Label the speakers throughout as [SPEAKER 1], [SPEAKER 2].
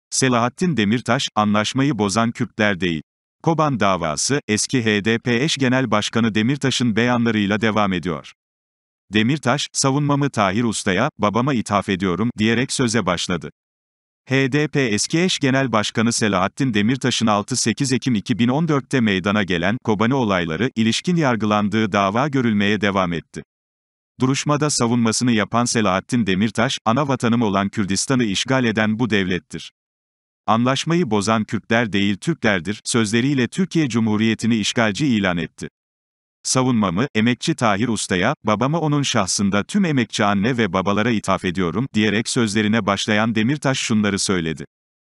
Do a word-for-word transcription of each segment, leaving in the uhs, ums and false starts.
[SPEAKER 1] Selahattin Demirtaş, anlaşmayı bozan Kürtler değil. Koban davası, eski H D P eş genel başkanı Demirtaş'ın beyanlarıyla devam ediyor. Demirtaş, savunmamı Tahir Usta'ya, babama ithaf ediyorum, diyerek söze başladı. H D P eski eş genel başkanı Selahattin Demirtaş'ın altı sekiz Ekim iki bin on dört'te meydana gelen Kobani olayları ilişkin yargılandığı dava görülmeye devam etti. Duruşmada savunmasını yapan Selahattin Demirtaş, ana vatanım olan Kürdistan'ı işgal eden bu devlettir. Anlaşmayı bozan Kürtler değil Türklerdir, sözleriyle Türkiye Cumhuriyeti'ni işgalci ilan etti. Savunmamı, emekçi Tahir Usta'ya, babama onun şahsında tüm emekçi anne ve babalara ithaf ediyorum, diyerek sözlerine başlayan Demirtaş şunları söyledi.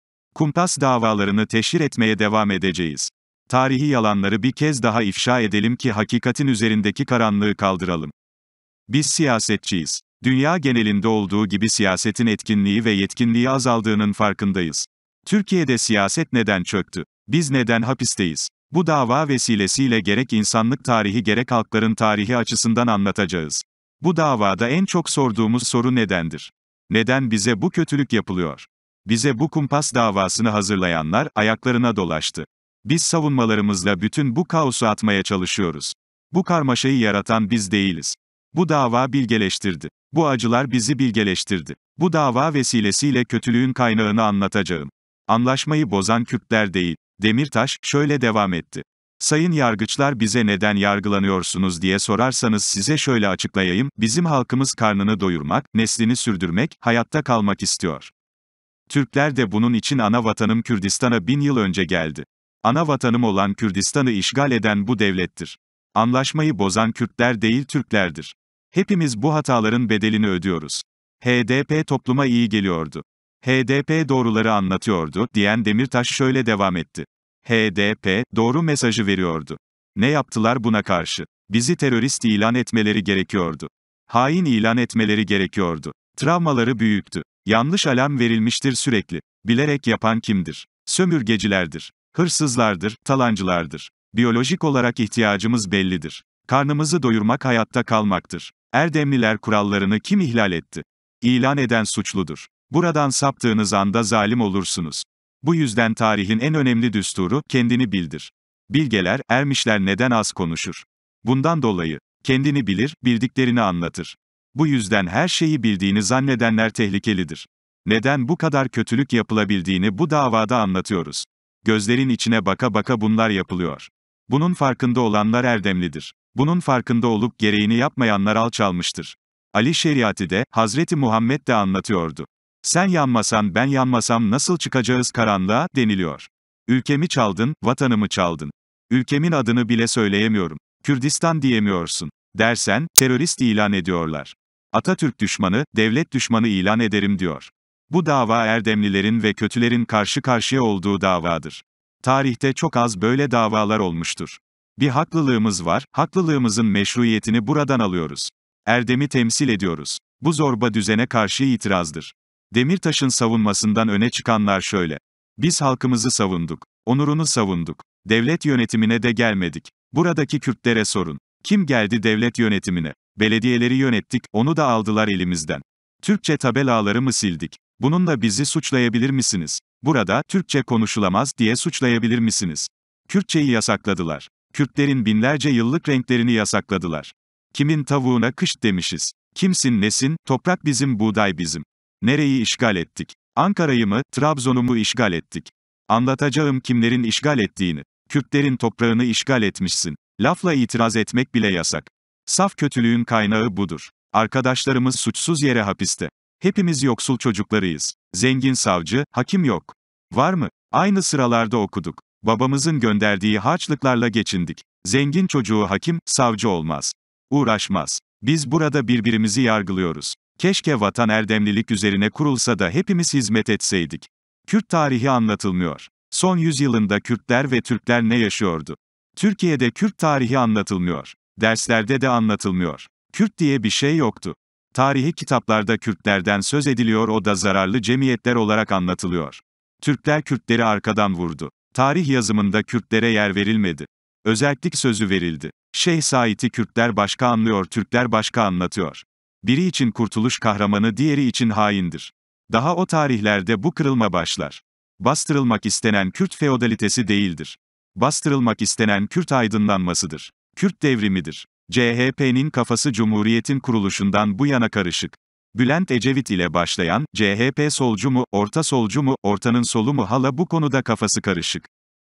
[SPEAKER 1] Kumpas davalarını teşhir etmeye devam edeceğiz. Tarihi yalanları bir kez daha ifşa edelim ki hakikatin üzerindeki karanlığı kaldıralım. Biz siyasetçiyiz. Dünya genelinde olduğu gibi siyasetin etkinliği ve yetkinliği azaldığının farkındayız. Türkiye'de siyaset neden çöktü? Biz neden hapisteyiz? Bu dava vesilesiyle gerek insanlık tarihi gerek halkların tarihi açısından anlatacağız. Bu davada en çok sorduğumuz soru nedendir? Neden bize bu kötülük yapılıyor? Bize bu kumpas davasını hazırlayanlar ayaklarına dolaştı. Biz savunmalarımızla bütün bu kaosu atmaya çalışıyoruz. Bu karmaşayı yaratan biz değiliz. Bu dava bilgeleştirdi. Bu acılar bizi bilgeleştirdi. Bu dava vesilesiyle kötülüğün kaynağını anlatacağım. Anlaşmayı bozan Kürtler değil. Demirtaş, şöyle devam etti. Sayın yargıçlar bize neden yargılanıyorsunuz diye sorarsanız size şöyle açıklayayım, bizim halkımız karnını doyurmak, neslini sürdürmek, hayatta kalmak istiyor. Türkler de bunun için ana vatanım Kürdistan'a bin yıl önce geldi. Ana vatanım olan Kürdistan'ı işgal eden bu devlettir. Anlaşmayı bozan Kürtler değil Türklerdir. Hepimiz bu hataların bedelini ödüyoruz. H D P topluma iyi geliyordu. H D P doğruları anlatıyordu, diyen Demirtaş şöyle devam etti. H D P, doğru mesajı veriyordu. Ne yaptılar buna karşı? Bizi terörist ilan etmeleri gerekiyordu. Hain ilan etmeleri gerekiyordu. Travmaları büyüktü. Yanlış alarm verilmiştir sürekli. Bilerek yapan kimdir? Sömürgecilerdir. Hırsızlardır, talancılardır. Biyolojik olarak ihtiyacımız bellidir. Karnımızı doyurmak hayatta kalmaktır. Erdemliler kurallarını kim ihlal etti? İlan eden suçludur. Buradan saptığınız anda zalim olursunuz. Bu yüzden tarihin en önemli düsturu, kendini bildir. Bilgeler, ermişler neden az konuşur? Bundan dolayı, kendini bilir, bildiklerini anlatır. Bu yüzden her şeyi bildiğini zannedenler tehlikelidir. Neden bu kadar kötülük yapılabildiğini bu davada anlatıyoruz. Gözlerin içine baka baka bunlar yapılıyor. Bunun farkında olanlar erdemlidir. Bunun farkında olup gereğini yapmayanlar alçalmıştır. Ali Şeriati'de, Hazreti Muhammed de anlatıyordu. Sen yanmasan ben yanmasam nasıl çıkacağız karanlığa, deniliyor. Ülkemi çaldın, vatanımı çaldın. Ülkemin adını bile söyleyemiyorum. Kürdistan diyemiyorsun. Dersen, terörist ilan ediyorlar. Atatürk düşmanı, devlet düşmanı ilan ederim diyor. Bu dava erdemlilerin ve kötülerin karşı karşıya olduğu davadır. Tarihte çok az böyle davalar olmuştur. Bir haklılığımız var, haklılığımızın meşruiyetini buradan alıyoruz. Erdemi temsil ediyoruz. Bu zorba düzene karşı itirazdır. Demirtaş'ın savunmasından öne çıkanlar şöyle. Biz halkımızı savunduk. Onurunu savunduk. Devlet yönetimine de gelmedik. Buradaki Kürtlere sorun. Kim geldi devlet yönetimine? Belediyeleri yönettik, onu da aldılar elimizden. Türkçe tabelaları mı sildik? Bununla bizi suçlayabilir misiniz? Burada, Türkçe konuşulamaz diye suçlayabilir misiniz? Kürtçeyi yasakladılar. Kürtlerin binlerce yıllık renklerini yasakladılar. Kimin tavuğuna kış demişiz? Kimsin nesin, toprak bizim buğday bizim. Nereyi işgal ettik? Ankara'yı mı, Trabzon'u mu işgal ettik? Anlatacağım kimlerin işgal ettiğini. Kürtlerin toprağını işgal etmişsin. Lafla itiraz etmek bile yasak. Saf kötülüğün kaynağı budur. Arkadaşlarımız suçsuz yere hapiste. Hepimiz yoksul çocuklarıyız. Zengin savcı, hakim yok. Var mı? Aynı sıralarda okuduk. Babamızın gönderdiği harçlıklarla geçindik. Zengin çocuğu hakim, savcı olmaz. Uğraşmaz. Biz burada birbirimizi yargılıyoruz. Keşke vatan erdemlilik üzerine kurulsa da hepimiz hizmet etseydik. Kürt tarihi anlatılmıyor. Son yüzyılında Kürtler ve Türkler ne yaşıyordu? Türkiye'de Kürt tarihi anlatılmıyor. Derslerde de anlatılmıyor. Kürt diye bir şey yoktu. Tarihi kitaplarda Kürtlerden söz ediliyor, o da zararlı cemiyetler olarak anlatılıyor. Türkler Kürtleri arkadan vurdu. Tarih yazımında Kürtlere yer verilmedi. Özellik sözü verildi. Şeyh Said'i Kürtler başka anlıyor, Türkler başka anlatıyor. Biri için kurtuluş kahramanı, diğeri için haindir. Daha o tarihlerde bu kırılma başlar. Bastırılmak istenen Kürt feodalitesi değildir. Bastırılmak istenen Kürt aydınlanmasıdır. Kürt devrimidir. C H P'nin kafası Cumhuriyet'in kuruluşundan bu yana karışık. Bülent Ecevit ile başlayan, C H P solcu mu, orta solcu mu, ortanın solu mu hala bu konuda kafası karışık.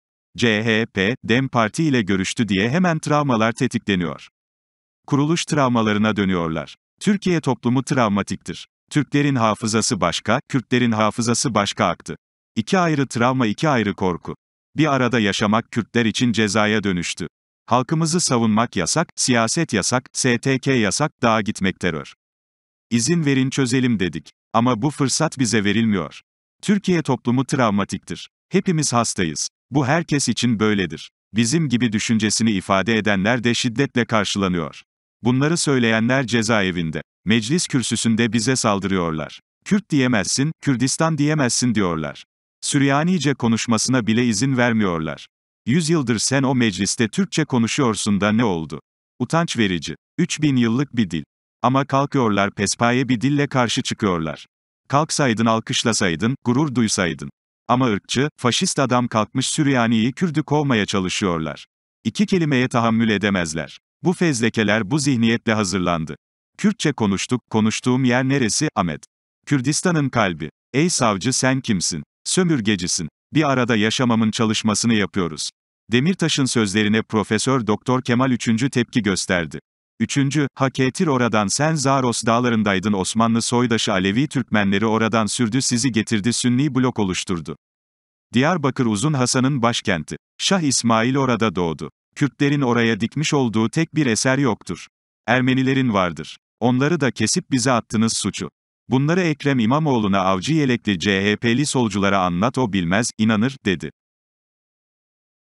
[SPEAKER 1] C H P, Dem Parti ile görüştü diye hemen travmalar tetikleniyor. Kuruluş travmalarına dönüyorlar. Türkiye toplumu travmatiktir. Türklerin hafızası başka, Kürtlerin hafızası başka aktı. İki ayrı travma, iki ayrı korku. Bir arada yaşamak Kürtler için cezaya dönüştü. Halkımızı savunmak yasak, siyaset yasak, S T K yasak, dağa gitmek terör. İzin verin çözelim dedik. Ama bu fırsat bize verilmiyor. Türkiye toplumu travmatiktir. Hepimiz hastayız. Bu herkes için böyledir. Bizim gibi düşüncesini ifade edenler de şiddetle karşılanıyor. Bunları söyleyenler cezaevinde. Meclis kürsüsünde bize saldırıyorlar. Kürt diyemezsin, Kürdistan diyemezsin diyorlar. Süryanice konuşmasına bile izin vermiyorlar. Yüz yıldır sen o mecliste Türkçe konuşuyorsun da ne oldu? Utanç verici. Üç bin yıllık bir dil. Ama kalkıyorlar pespaye bir dille karşı çıkıyorlar. Kalksaydın alkışlasaydın, gurur duysaydın. Ama ırkçı, faşist adam kalkmış Süryani'yi Kürdü kovmaya çalışıyorlar. İki kelimeye tahammül edemezler. Bu fezlekeler bu zihniyetle hazırlandı. Kürtçe konuştuk, konuştuğum yer neresi, Ahmet? Kürdistan'ın kalbi. Ey savcı sen kimsin? Sömürgecisin. Bir arada yaşamamın çalışmasını yapıyoruz. Demirtaş'ın sözlerine Profesör Doktor Kemal üçüncü tepki gösterdi. Üçüncü, Haketir oradan sen Zaros dağlarındaydın Osmanlı soydaşı Alevi Türkmenleri oradan sürdü sizi getirdi Sünni blok oluşturdu. Diyarbakır Uzun Hasan'ın başkenti. Şah İsmail orada doğdu. Kürtlerin oraya dikmiş olduğu tek bir eser yoktur. Ermenilerin vardır. Onları da kesip bize attınız suçu. Bunları Ekrem İmamoğlu'na avcı yelekli C H P'li solculara anlat o bilmez, inanır, dedi.